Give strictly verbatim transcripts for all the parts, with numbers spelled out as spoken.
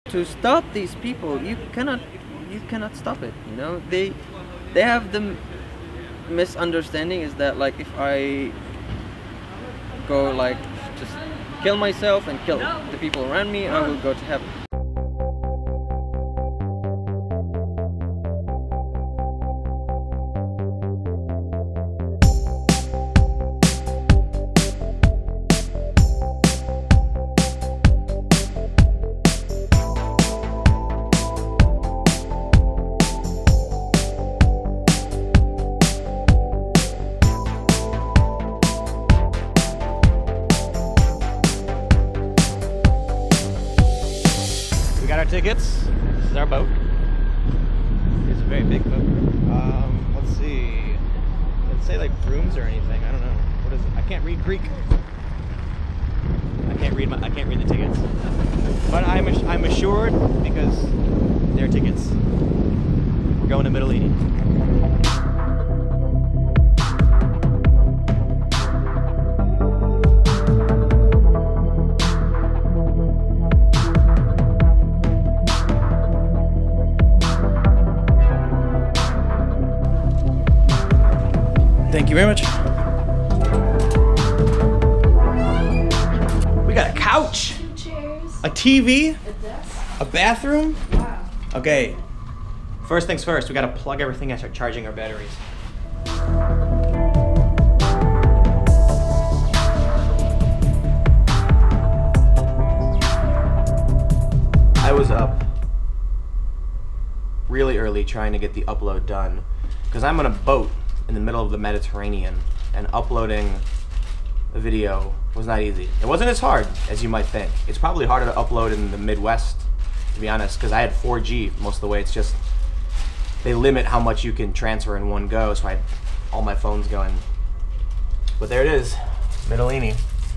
to stop these people, you cannot you cannot stop it. You know, they they have the misunderstanding is that like if I go like just kill myself and kill the people around me, I will go to heaven. Our tickets. This is our boat. It's a very big boat. Um, let's see. It doesn't say like rooms or anything. I don't know. What is it? I can't read Greek. I can't read my. I can't read the tickets. But I'm I'm assured because they're tickets. We're going to Mytilene. Thank you very much. We got a couch, Chairs. a T V, A desk. a bathroom. Wow. Okay. First things first, we gotta plug everything and start charging our batteries. I was up really early trying to get the upload done because I'm on a boat in the middle of the Mediterranean, and uploading a video was not easy. It wasn't as hard as you might think. It's probably harder to upload in the Midwest, to be honest, because I had four G most of the way. It's just, they limit how much you can transfer in one go, so I had all my phones going. But there it is, Mytilene.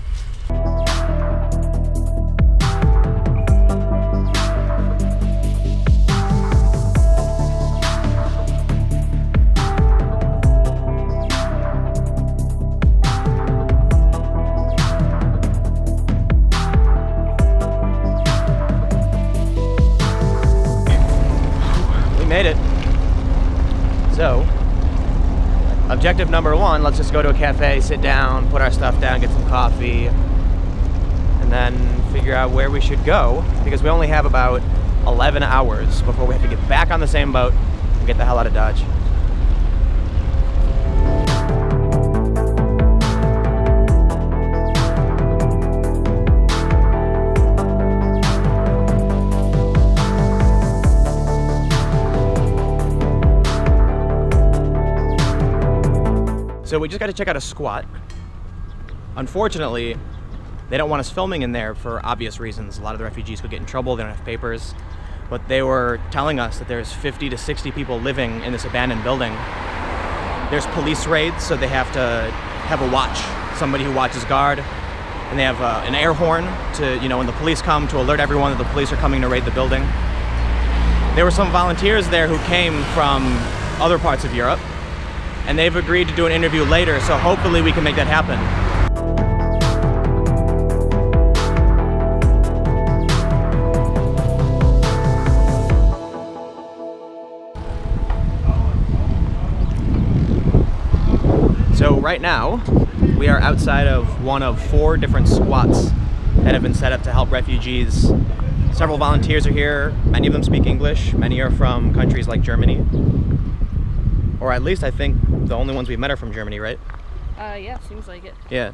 Made it. So, objective number one, let's just go to a cafe, sit down, put our stuff down, get some coffee, and then figure out where we should go, because we only have about eleven hours before we have to get back on the same boat and get the hell out of Dodge. So we just got to check out a squat. Unfortunately, they don't want us filming in there for obvious reasons. A lot of the refugees could get in trouble, they don't have papers. But they were telling us that there's fifty to sixty people living in this abandoned building. There's police raids, so they have to have a watch, somebody who watches guard. And they have uh, an air horn to, you know, when the police come, to alert everyone that the police are coming to raid the building. There were some volunteers there who came from other parts of Europe, and they've agreed to do an interview later, so hopefully we can make that happen. So right now, we are outside of one of four different squats that have been set up to help refugees. Several volunteers are here, many of them speak English, many are from countries like Germany. Or at least I think the only ones we've met are from Germany, right? Uh, yeah, seems like it. Yeah.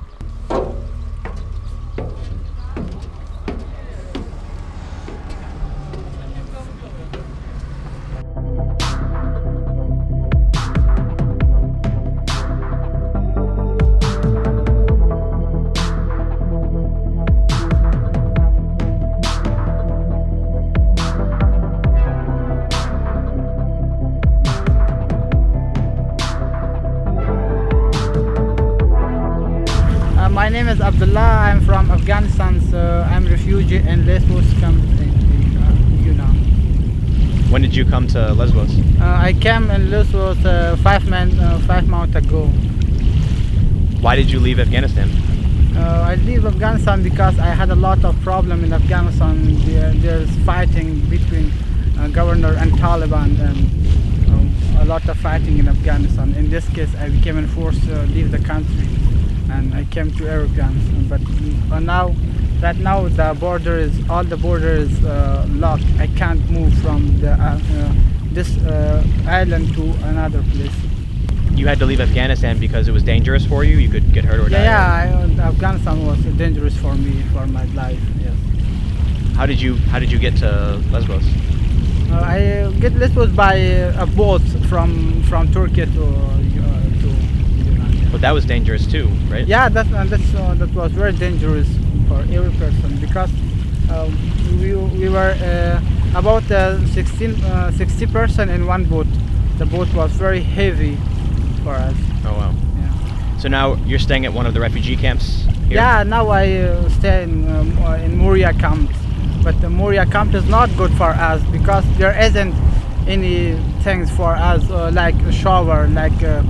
My name is Abdullah. I'm from Afghanistan, so I'm a refugee in Lesbos country, uh, you know. When did you come to Lesbos? Uh, I came in Lesbos uh, five, man, uh, five months ago. Why did you leave Afghanistan? Uh, I leave Afghanistan because I had a lot of problem in Afghanistan. There, there's fighting between uh, governor and Taliban, and um, a lot of fighting in Afghanistan. In this case, I became enforced to leave the country, and I came to European. But uh, now, right now, the border is all the border is uh, locked. I can't move from the, uh, uh, this uh, island to another place. You had to leave Afghanistan because it was dangerous for you? You could get hurt or die? Yeah, yeah. I, Afghanistan was dangerous for me, for my life. Yes. How did you How did you get to Lesbos? Uh, I uh, get Lesbos by uh, a boat from from Turkey to uh, to. Iran. But that was dangerous too, right? Yeah, that uh, that's uh, that was very dangerous for every person because uh, we we were uh, about uh, sixteen, uh, sixty person in one boat. The boat was very heavy for us. Oh wow. Yeah. So now you're staying at one of the refugee camps here? Yeah, now I uh, stay in um, uh, in Moria camp, but the Moria camp is not good for us because there isn't any things for us uh, like a shower, like uh,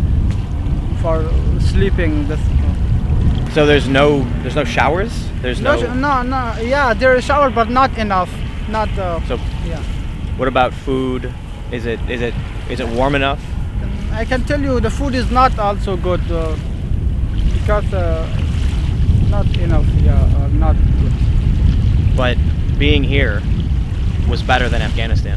for sleeping. This, uh, So there's no there's no showers? There's no. no, no, no. Yeah, there is shower, but not enough. Not. Uh, So yeah. what about food? Is it is it is it warm enough? I can tell you the food is not also good uh, because uh, not enough. Yeah, uh, not good. But being here was better than Afghanistan.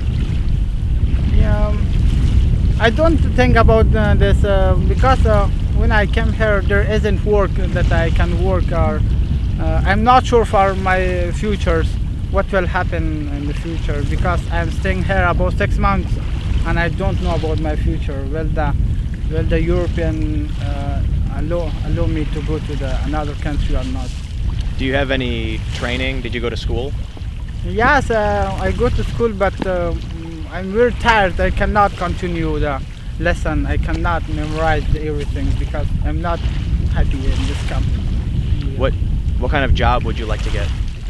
Yeah, um, I don't think about uh, this uh, because uh, when I came here, there isn't work that I can work, or uh, I'm not sure for my futures what will happen in the future because I'm staying here about six months and I don't know about my future. Will the will the European uh, allow allow me to go to the another country or not? Do you have any training? Did you go to school? Yes, uh, I go to school, but uh, I'm very tired. I cannot continue the lesson. I cannot memorize everything because I'm not happy in this camp. What what kind of job would you like to get?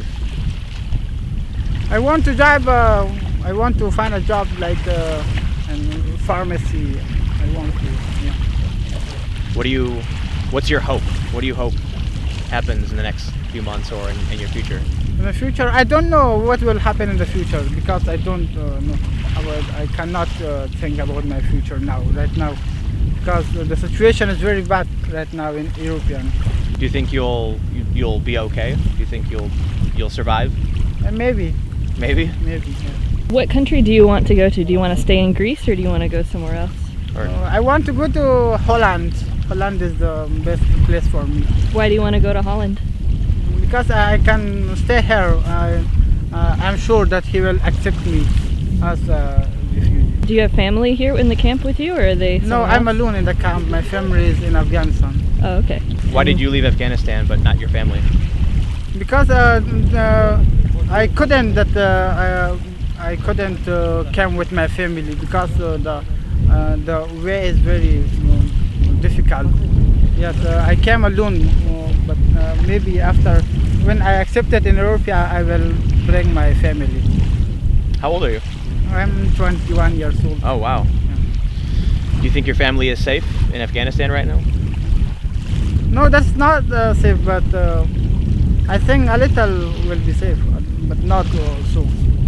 I want to job. Uh, I want to find a job like uh, in pharmacy. I want to. Yeah. What do you what's your hope? What do you hope happens in the next few months or in, in your future? In the future, I don't know what will happen in the future because I don't uh, know. About, I cannot uh, think about my future now, right now, because the situation is very bad right now in European. Do you think you'll you, you'll be okay? Do you think you'll you'll survive? Uh, maybe. Maybe. Maybe. Yeah. What country do you want to go to? Do you want to stay in Greece or do you want to go somewhere else? Or Uh, I want to go to Holland. Holland is the best place for me Why do you want to go to Holland? because I can stay here. I, uh, I'm sure that he will accept me as a refugee. Do you have family here in the camp with you or are they No, somewhere I'm else? alone in the camp. My family is in Afghanistan. Oh, okay. why did you leave Afghanistan but not your family? Because uh, uh, I couldn't that uh, I, I couldn't uh, come with my family because uh, the uh, the way is very uh, difficult. Yes, uh, I came alone, uh, but uh, maybe after when I accepted in Europe, I will bring my family. How old are you? I'm twenty-one years old. Oh wow. Do you think your family is safe in Afghanistan right now? No, that's not uh, safe, but uh, I think a little will be safe, but not uh, so.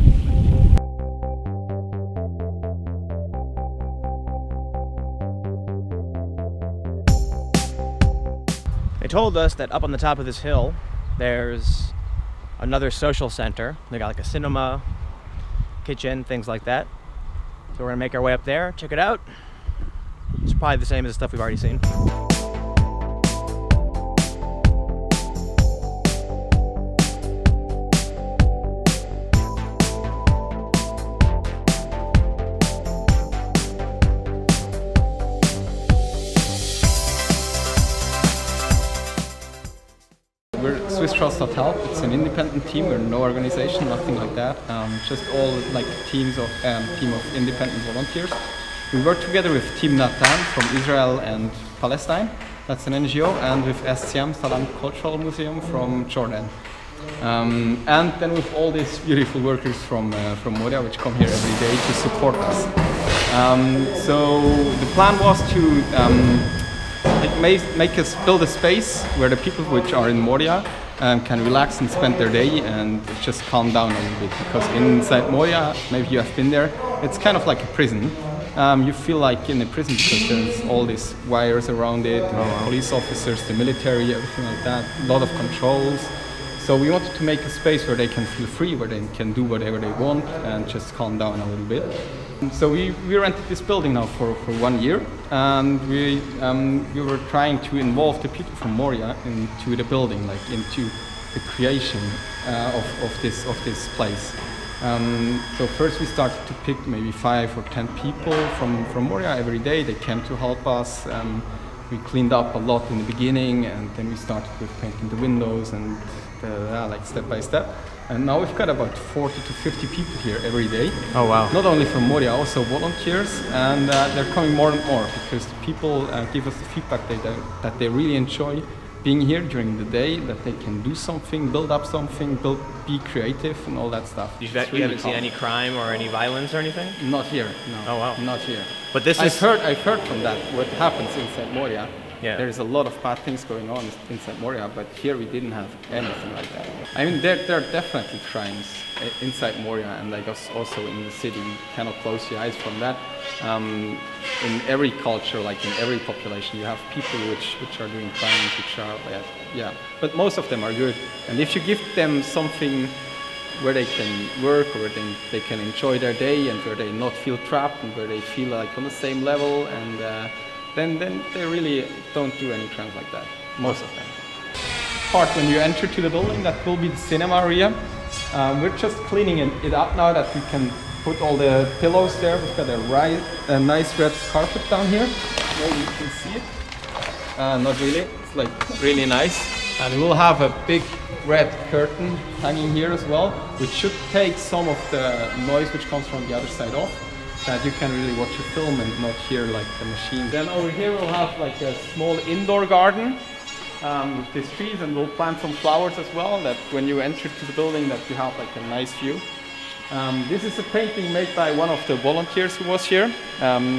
They told us that up on the top of this hill, there's another social center. They got like a cinema, kitchen, things like that. So we're gonna make our way up there, check it out. It's probably the same as the stuff we've already seen. We're Swiss Trust of Help. It's an independent team. We're no organization, nothing like that. Um, just all like teams of um, team of independent volunteers. We work together with Team Natan from Israel and Palestine. That's an N G O, and with S C M, Salam Cultural Museum from Jordan. Um, and then with all these beautiful workers from uh, from Moria, which come here every day to support us. Um, so the plan was to um, It may make us build a space where the people which are in Moria um, can relax and spend their day and just calm down a little bit. Because inside Moria, maybe you have been there, it's kind of like a prison. Um, you feel like in a prison because there's all these wires around it, and the police officers, the military, everything like that, a lot of controls. So we wanted to make a space where they can feel free, where they can do whatever they want and just calm down a little bit. And so we, we rented this building now for, for one year, and we um, we were trying to involve the people from Moria into the building, like into the creation uh, of, of this of this place. Um, so first we started to pick maybe five or ten people from, from Moria every day. They came to help us. Um, we cleaned up a lot in the beginning, and then we started with painting the windows and the, uh, like step by step. And now we've got about forty to fifty people here every day. Oh wow. Not only from Moria, also volunteers, and uh, they're coming more and more because the people uh, give us the feedback that they, that they really enjoy being here during the day, that they can do something, build up something, build, be creative and all that stuff. You, It's you really haven't seen fun. any crime or any violence or anything? Not here, no. Oh, wow. Not here. But this I've is... heard, I've heard from that, what happens inside Moria. Yeah. There's a lot of bad things going on inside Moria, but here we didn't have anything like that. I mean, there, there are definitely crimes inside Moria, and like us also in the city. You cannot close your eyes from that. Um, in every culture, like in every population, you have people which, which are doing crimes, which are, yeah, yeah. But most of them are good. And if you give them something where they can work, or where they, they can enjoy their day, and where they not feel trapped, and where they feel like on the same level, and uh, then, then they really don't do any crimes like that, most of them. Part when you enter to the building, that will be the cinema area. Um, we're just cleaning it, it up now that we can put all the pillows there. We've got a, right, a nice red carpet down here. Maybe you can see it. Uh, not really, it's like really nice. And we'll have a big red curtain hanging here as well, which should take some of the noise which comes from the other side off, that you can really watch your film and not hear like the machine. Then over here we'll have like a small indoor garden um, with these trees, and we'll plant some flowers as well, that when you enter to the building that you have like a nice view. Um, this is a painting made by one of the volunteers who was here. Um,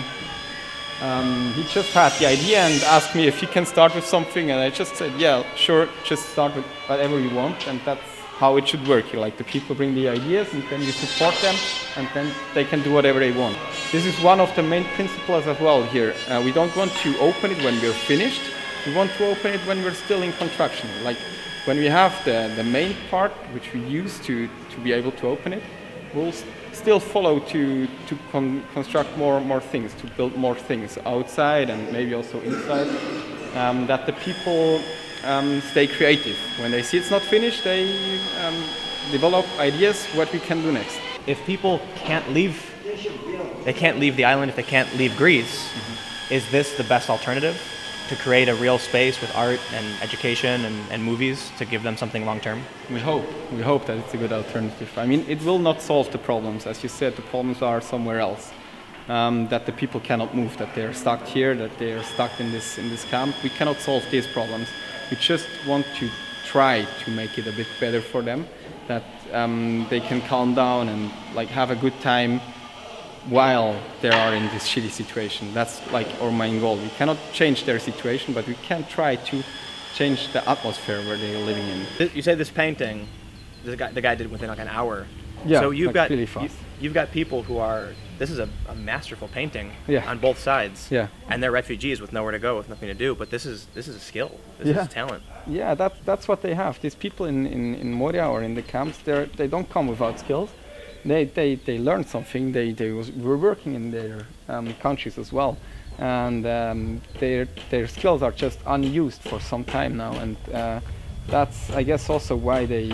um, he just had the idea and asked me if he can start with something, and I just said, yeah, sure, just start with whatever you want, and that's how it should work. Like the people bring the ideas, and then you support them, and then they can do whatever they want. This is one of the main principles as well here. Uh, we don't want to open it when we're finished. We want to open it when we're still in construction. Like when we have the, the main part, which we use to, to be able to open it, we'll st still follow to, to con construct more, more things, to build more things outside and maybe also inside, um, that the people um, stay creative. When they see it's not finished, they um, develop ideas what we can do next. If people can't leave, they can't leave the island if they can't leave Greece, mm-hmm. Is this the best alternative? To create a real space with art and education and, and movies to give them something long term? We hope. We hope that it's a good alternative. I mean, it will not solve the problems. As you said, the problems are somewhere else. Um, that the people cannot move, that they're stuck here, that they're stuck in this, in this camp. We cannot solve these problems. We just want to try to make it a bit better for them, that um, they can calm down and like have a good time while they are in this shitty situation. That's like our main goal. We cannot change their situation, but we can try to change the atmosphere where they're living in. You say this painting, the guy, the guy did it within like an hour. Yeah, so you've like got really fast. You, you've got people who are. This is a, a masterful painting. Yeah. On both sides. Yeah. And they're refugees with nowhere to go, with nothing to do. But this is this is a skill. This Yeah. is talent. Yeah, that, that's what they have. These people in, in, in Moria or in the camps, they they don't come without skills. They, they, they learned something. They, they was, were working in their um, countries as well, and um, their their skills are just unused for some time now, and uh, that's I guess also why they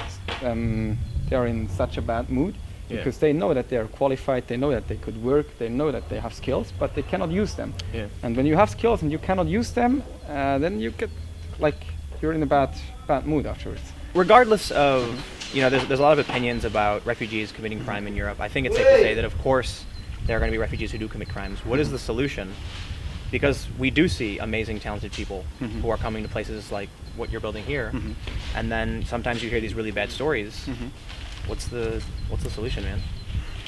um, they are in such a bad mood, Yeah. because they know that they are qualified, they know that they could work, they know that they have skills, but they cannot use them. Yeah. And when you have skills and you cannot use them, uh, then you get like you're in a bad bad mood afterwards. Regardless of, you know, there's, there's a lot of opinions about refugees committing crime in Europe. I think it's safe to say that, of course, there are going to be refugees who do commit crimes. What is the solution? Because we do see amazing, talented people Mm-hmm. who are coming to places like what you're building here, Mm-hmm. and then sometimes you hear these really bad stories. Mm-hmm. What's the what's the solution, man?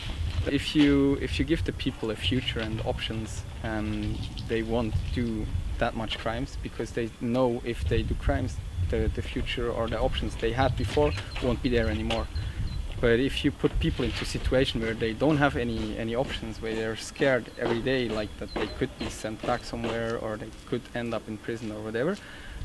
If you if you give the people a future and options, and they want to do that much crimes, because they know if they do crimes, the, the future or the options they had before won't be there anymore. But if you put people into a situation where they don't have any any options, where they're scared every day, like that they could be sent back somewhere or they could end up in prison or whatever,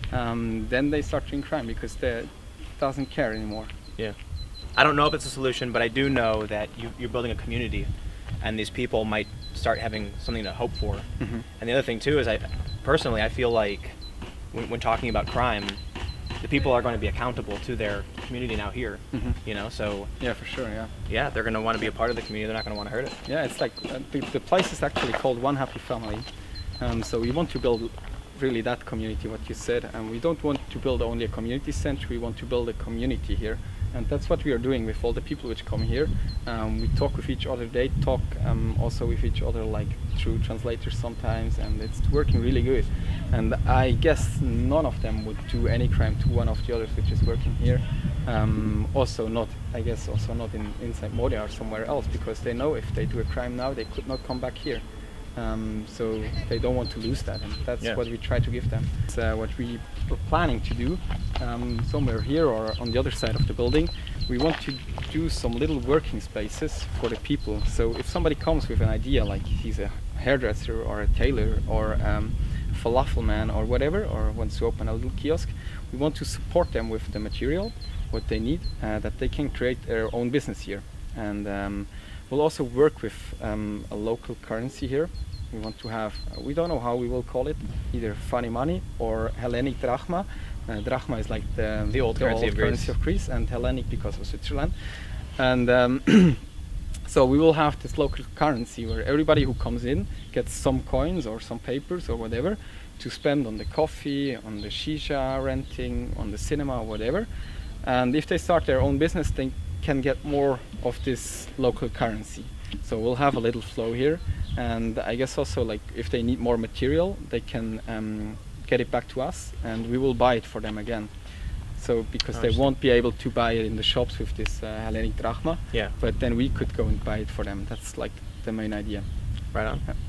um, then they start doing crime because they doesn't care anymore. Yeah. I don't know if it's a solution, but I do know that you, you're building a community, and these people might start having something to hope for. Mm-hmm. And the other thing too is, I personally I feel like when, when talking about crime, the people are going to be accountable to their community now here. Mm-hmm. You know, so yeah, for sure, yeah. Yeah, they're going to want to be a part of the community. They're not going to want to hurt it. Yeah, it's like uh, the, the place is actually called One Happy Family. Um, so we want to build really that community, what you said, and we don't want to build only a community center. We want to build a community here. And that's what we are doing with all the people which come here. Um, we talk with each other, they talk um, also with each other, like through translators sometimes, and it's working really good. And I guess none of them would do any crime to one of the others which is working here. Um, also not, I guess also not in, inside Moria or somewhere else, because they know if they do a crime now, they could not come back here. Um, so they don't want to lose that, and that's yeah. what we try to give them. It's uh, what we were planning to do um, somewhere here or on the other side of the building. We want to do some little working spaces for the people. So if somebody comes with an idea, like he's a hairdresser or a tailor or um, a falafel man or whatever, or wants to open a little kiosk, we want to support them with the material, what they need, uh, that they can create their own business here. And um, we'll also work with um, a local currency here. We want to have, uh, we don't know how we will call it, either funny money or Hellenic drachma. Uh, drachma is like the, the old, the currency, old of currency of Greece, and Hellenic because of Switzerland. And um, so we will have this local currency where everybody who comes in gets some coins or some papers or whatever to spend on the coffee, on the shisha renting, on the cinema or whatever. And if they start their own business, they can get more of this local currency. So we'll have a little flow here, and I guess also like if they need more material, they can um, get it back to us, and we will buy it for them again. So because they won't be able to buy it in the shops with this uh, Hellenic drachma, yeah. but then we could go and buy it for them. That's like the main idea. Right on. Yeah.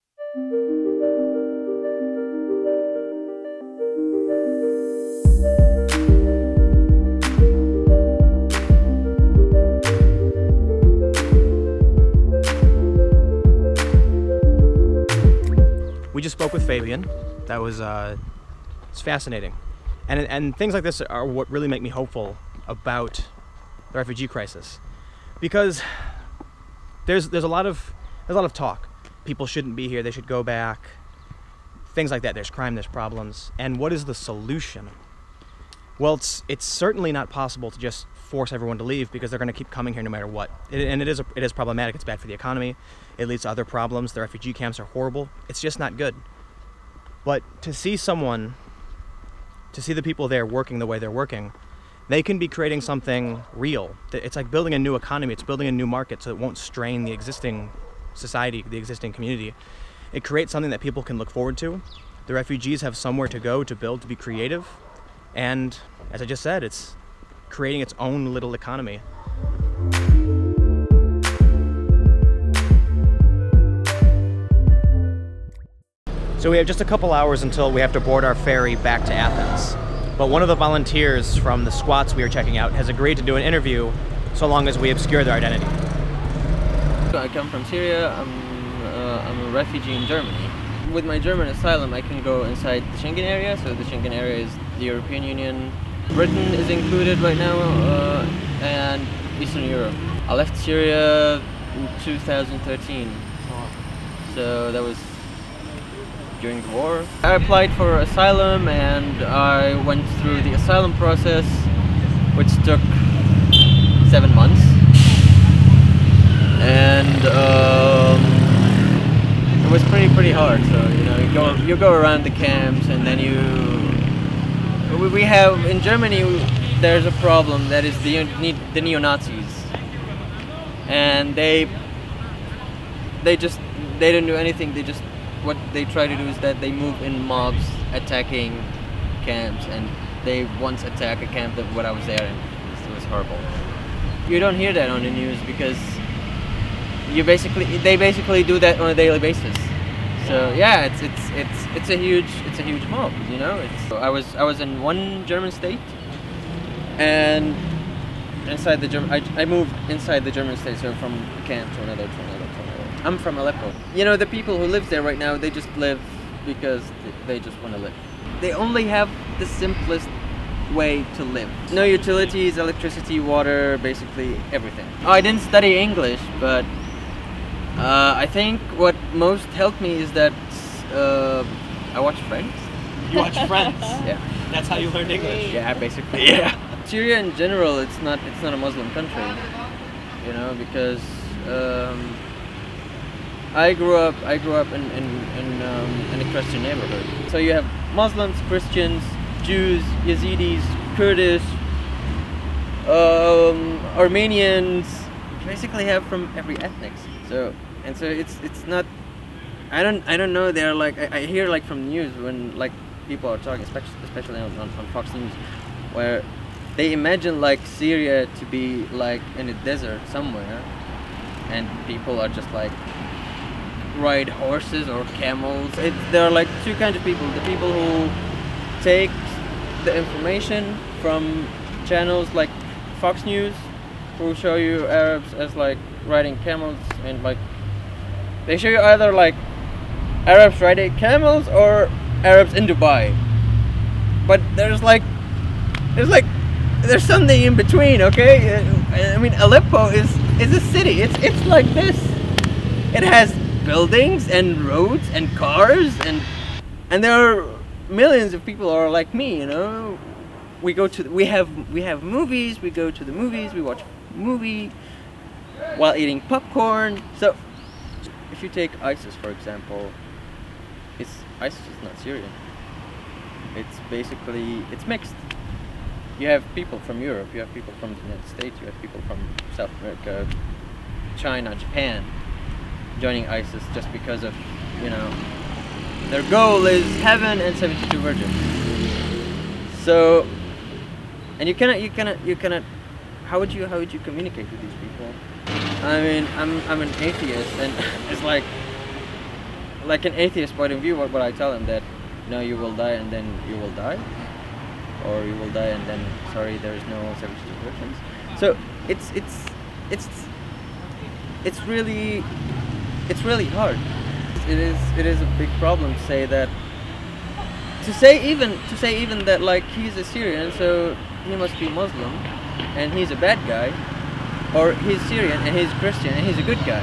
We just spoke with Fabian. That was uh, it's fascinating, and and things like this are what really make me hopeful about the refugee crisis, because there's there's a lot of there's a lot of talk. People shouldn't be here. They should go back. Things like that. There's crime. There's problems. And what is the solution? Well, it's it's certainly not possible to just force everyone to leave, because they're going to keep coming here no matter what. It, and it is a, it is problematic. It's bad for the economy. It leads to other problems. The refugee camps are horrible. It's just not good. But to see someone, to see the people there working the way they're working, they can be creating something real. It's like building a new economy. It's building a new market, so it won't strain the existing society, the existing community. It creates something that people can look forward to. The refugees have somewhere to go, to build, to be creative. And as I just said, it's creating its own little economy. So we have just a couple hours until we have to board our ferry back to Athens. But one of the volunteers from the squats we are checking out has agreed to do an interview so long as we obscure their identity. I come from Syria. I'm, uh, I'm a refugee in Germany. With my German asylum, I can go inside the Schengen area. So the Schengen area is the European Union. Britain is included right now, uh, and Eastern Europe. I left Syria in two thousand thirteen, so that was during the war. I applied for asylum, and I went through the asylum process, which took seven months. And um, it was pretty pretty hard. So you know, you go you go around the camps, and then you. We have, in Germany, there's a problem that is the, the neo-Nazis, and they they just they don't do anything. They just what they try to do is that they move in mobs attacking camps, and they once attacked a camp that when I was there, and it was horrible. You don't hear that on the news because you basically they basically do that on a daily basis. So yeah, it's it's it's it's a huge it's a huge mob, you know. It's I was I was in one German state, and inside the German I, I moved inside the German state, so from a camp to another to another to another. I'm from Aleppo. You know, the people who live there right now, they just live because they just want to live. They only have the simplest way to live. No utilities, electricity, water, basically everything. Oh, I didn't study English, but uh, I think what most helped me is that uh, I watch Friends. You watch Friends? Yeah. That's how you learned English? Yeah, basically. Yeah. Syria in general, it's not it's not a Muslim country, you know, because um, I grew up I grew up in in in, um, in a Christian neighborhood. So you have Muslims, Christians, Jews, Yazidis, Kurdish, um, Armenians. You basically have from every ethnic. So and so it's it's not. I don't I don't know. They're like I, I hear like from news when like people are talking, especially especially on, on, on Fox News, where they imagine like Syria to be like in a desert somewhere, and people are just like ride horses or camels. It, there are like two kinds of people: the people who take the information from channels like Fox News, who show you Arabs as like riding camels, and like they show you either like Arabs riding camels or Arabs in Dubai. But there's like there's like there's something in between, okay? I mean, Aleppo is is a city. It's it's like this. It has buildings and roads and cars, and and there are millions of people who are like me, you know. We go to we have we have movies. We go to the movies. We watch movie while eating popcorn. So if you take ISIS, for example, it's ISIS is not Syrian. It's basically it's mixed. You have people from Europe, you have people from the United States, you have people from South America, China, Japan joining ISIS just because of, you know, their goal is heaven and seventy-two virgins. So, and you cannot, you cannot, you cannot, how would you, how would you communicate with these people? I mean, I'm, I'm an atheist, and it's like, like an atheist point of view, what, what I tell them that, no, you will die and then you will die. Or you will die and then, sorry, there is no seventy-two virgins. So it's it's it's it's really it's really hard. It is it is a big problem to say that to say even to say even that like he's a Syrian, so he must be Muslim, and he's a bad guy, or he's Syrian and he's Christian and he's a good guy.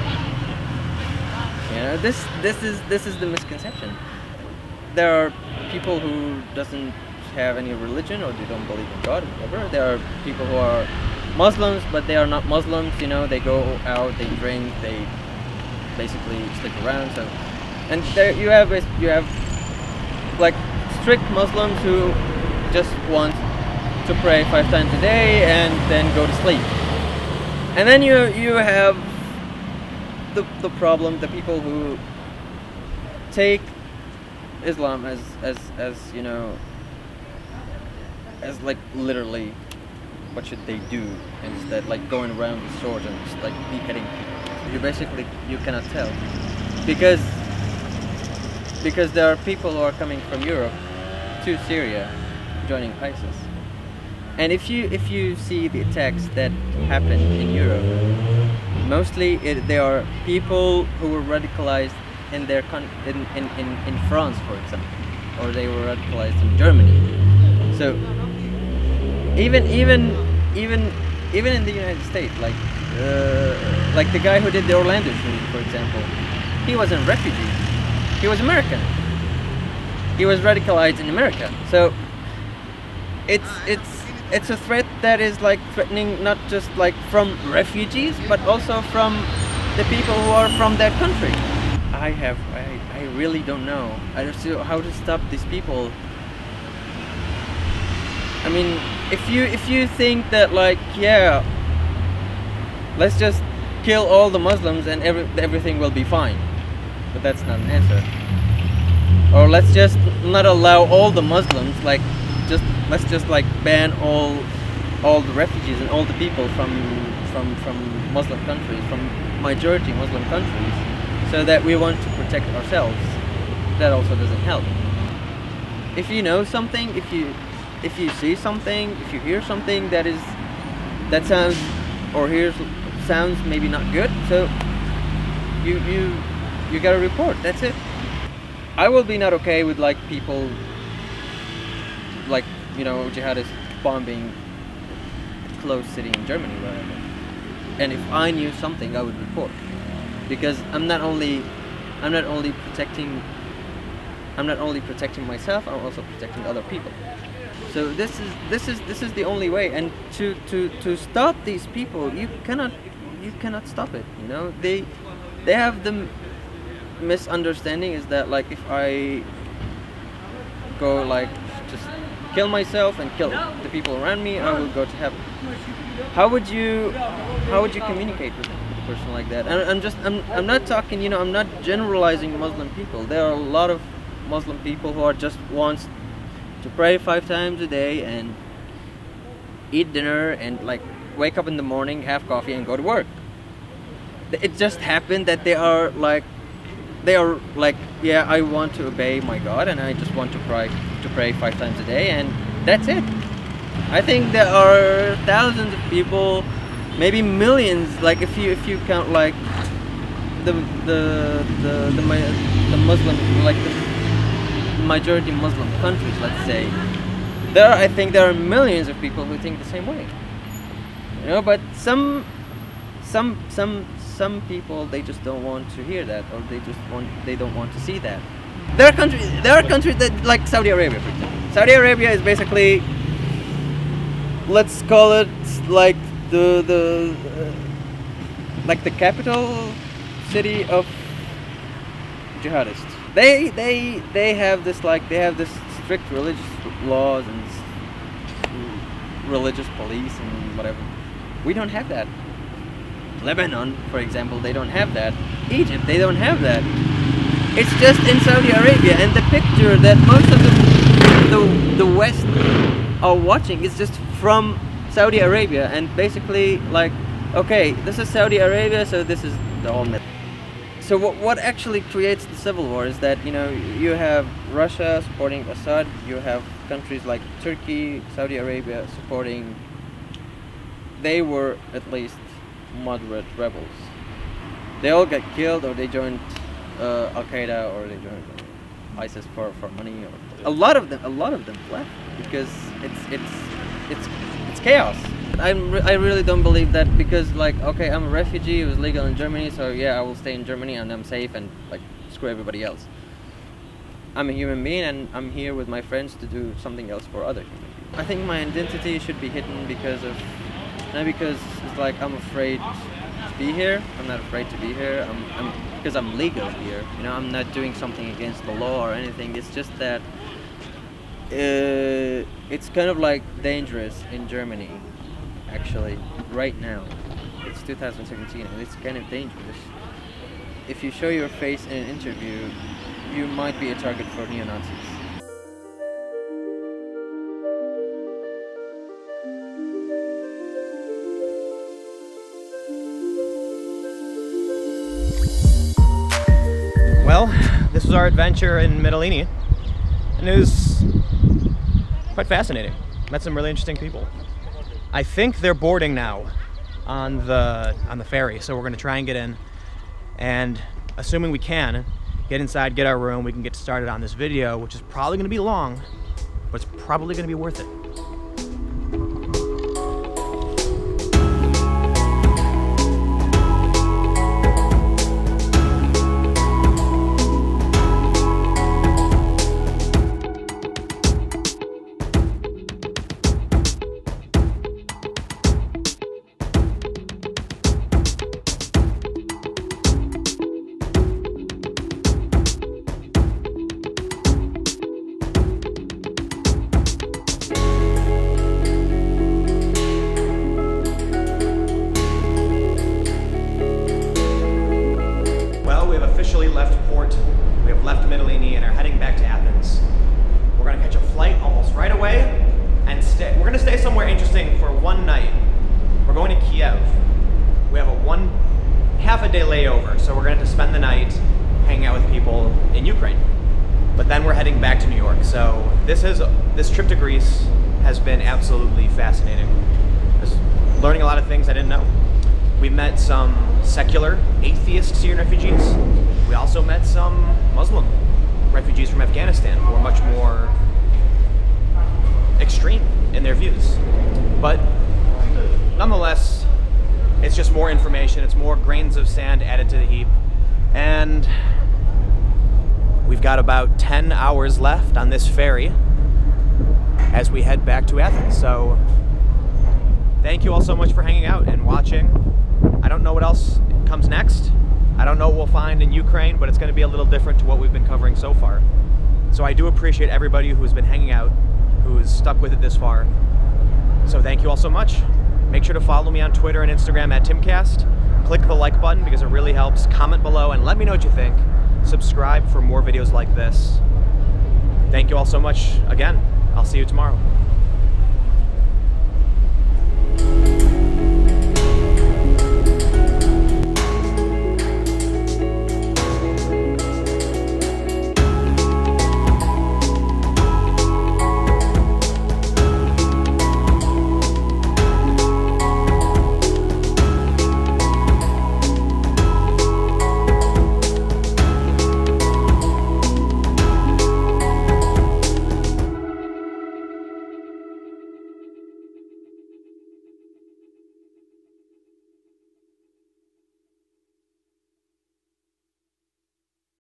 You know, this this is this is the misconception. There are people who doesn't have any religion, or they don't believe in God, whatever. There are people who are Muslims, but they are not Muslims, you know, they go out, they drink, they basically stick around. So, and there you have you have like strict Muslims who just want to pray five times a day and then go to sleep. And then you you have the the problem, the people who take Islam as as as you know, as like literally what should they do instead, like going around with swords and just like beheading people. You basically you cannot tell because because there are people who are coming from Europe to Syria joining ISIS. And if you if you see the attacks that happened in Europe, mostly it, they are people who were radicalized in their con in, in, in, in France, for example, or they were radicalized in Germany. So even even even even in the United States, like uh, like the guy who did the Orlando shooting, for example, he wasn't a refugee. He was American. He was radicalized in America. So it's it's it's a threat that is like threatening not just like from refugees, but also from the people who are from that country. I have I, I really don't know. I don't see how to stop these people. I mean, if you if you think that like yeah, let's just kill all the Muslims and every, everything will be fine, but that's not an answer. Or let's just not allow all the Muslims, like just let's just like ban all all the refugees and all the people from from from Muslim countries, from majority Muslim countries, so that we want to protect ourselves. that also doesn't help. If you know something, if you if you see something, if you hear something that is that sounds or hears sounds maybe not good, so you you you gotta report. That's it. I will be not okay with like people like, you know, jihadists bombing a closed city in Germany, wherever. And if I knew something, I would report, because I'm not only I'm not only protecting I'm not only protecting myself, I'm also protecting other people. So this is this is this is the only way. And to to to stop these people, you cannot you cannot stop it. You know, they they have the misunderstanding is that like if I go like just kill myself and kill the people around me, I will go to heaven. How would you how would you communicate with a person like that? And I'm just I'm I'm not talking, you know, I'm not generalizing Muslim people. There are a lot of Muslim people who are just wants to pray five times a day and eat dinner and like wake up in the morning, have coffee and go to work. It just happened that they are like they are like, yeah, I want to obey my God and I just want to pray to pray five times a day, and that's it. I think there are thousands of people, maybe millions, like if you if you count like the the the the, the Muslim, like the majority Muslim countries, let's say, there are, I think there are millions of people who think the same way. You know, but some some some some people, they just don't want to hear that, or they just want they don't want to see that. There are countries there are countries that, like Saudi Arabia, for example. Saudi Arabia is basically, let's call it like the the uh, like the capital city of jihadists. They they they have this like they have this strict religious laws and religious police and whatever. We don't have that. Lebanon, for example, they don't have that. Egypt, they don't have that. It's just in Saudi Arabia, and the picture that most of the the, the West are watching is just from Saudi Arabia, and basically like, okay, this is Saudi Arabia, so this is the whole myth. So what, what actually creates the civil war is that, you know, you have Russia supporting Assad, you have countries like Turkey, Saudi Arabia supporting, they were at least moderate rebels. They all got killed, or they joined uh, Al-Qaeda, or they joined ISIS for, for money, or a lot of them a lot of them left because it's it's it's it's chaos. I'm re I really don't believe that, because like, okay, I'm a refugee, it was legal in Germany, so yeah, I will stay in Germany and I'm safe and like screw everybody else. I'm a human being and I'm here with my friends to do something else for other human beings. I think my identity should be hidden because of, not because it's like I'm afraid to be here. I'm not afraid to be here. I'm, I'm because I'm legal here. You know, I'm not doing something against the law or anything. It's just that uh, it's kind of like dangerous in Germany. Actually, right now, it's two thousand seventeen, and it's kind of dangerous. If you show your face in an interview, you might be a target for neo-Nazis. Well, this was our adventure in Mytilene, and it was quite fascinating. Met some really interesting people. I think they're boarding now on the on the ferry, so we're going to try and get in, and assuming we can get inside, get our room, we can get started on this video, which is probably going to be long, but it's probably going to be worth it. Left port, we have left Mytilene and are heading back to Athens. We're going to catch a flight almost right away and stay. We're going to stay somewhere interesting for one night. We're going to Kiev. We have a one half a day layover, so we're going to spend the night hanging out with people in Ukraine. But then we're heading back to New York. So this is this trip to Greece has been absolutely fascinating. Just learning a lot of things I didn't know. We met some secular atheist Syrian refugees. We also met some Muslim refugees from Afghanistan who are much more extreme in their views. But nonetheless, it's just more information. It's more grains of sand added to the heap. And we've got about ten hours left on this ferry as we head back to Athens. So thank you all so much for hanging out and watching. I don't know what else comes next. I don't know what we'll find in Ukraine, but it's going to be a little different to what we've been covering so far. So I do appreciate everybody who's been hanging out, who's stuck with it this far. So thank you all so much. Make sure to follow me on Twitter and Instagram at Timcast. Click the like button because it really helps. Comment below and let me know what you think. Subscribe for more videos like this. Thank you all so much again. I'll see you tomorrow.